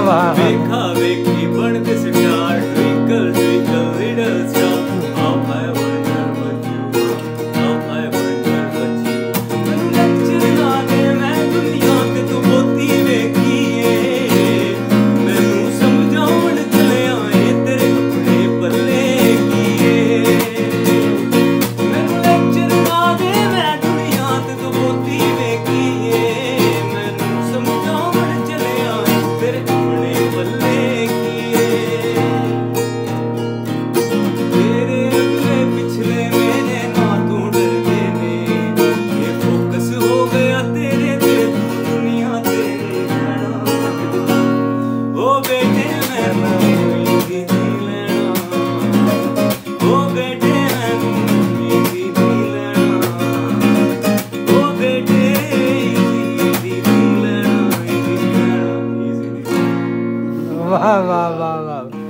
वाह देखा देखी बढ़ते star twinkle twinkle little star how I wonder what you are how I wonder what you ਮੈਨੂੰ lecture ਲਾ ਦੇ ਮੈਂ ਦੁਨੀਆ ਤੇ ਤੂੰ ਬਹੁਤੀ ਵੇਖੀ ਏ ਮੈਨੂੰ ਸਮਝਾਉਣ ਚਲਿਆ ਏ ਤੇਰੇ ਕੱਪੜੇ ਪੱਲੇ ਕੀ ਏ ਮੈਨੂੰ ਲੈਕਚਰ ਲਾ ਦੇ ਮੈਂ ਦੁਨੀਆ ਤੇ ਤੂੰ ਬਹੁਤੀ ਵੇਖੀ ਏ ਮੈਨੂੰ ਸਮਝਾਉਣ ਚਲਿਆ ਏ ਤੇਰੇ ਕੱਪੜੇ ਪੱਲੇ ਕੀ ਏ तेरे अगले पिछले मेरे ना तू डरते ने ये फोकस हो गया तेरे ते तू दुनिया ते रहना ओ बेटे मैं उम्मीद नहीं लेना ओ बेटे मैं उम्मीद नहीं लेना ओ बेटे easy नहीं लेना easy वाह वाह वाह वाह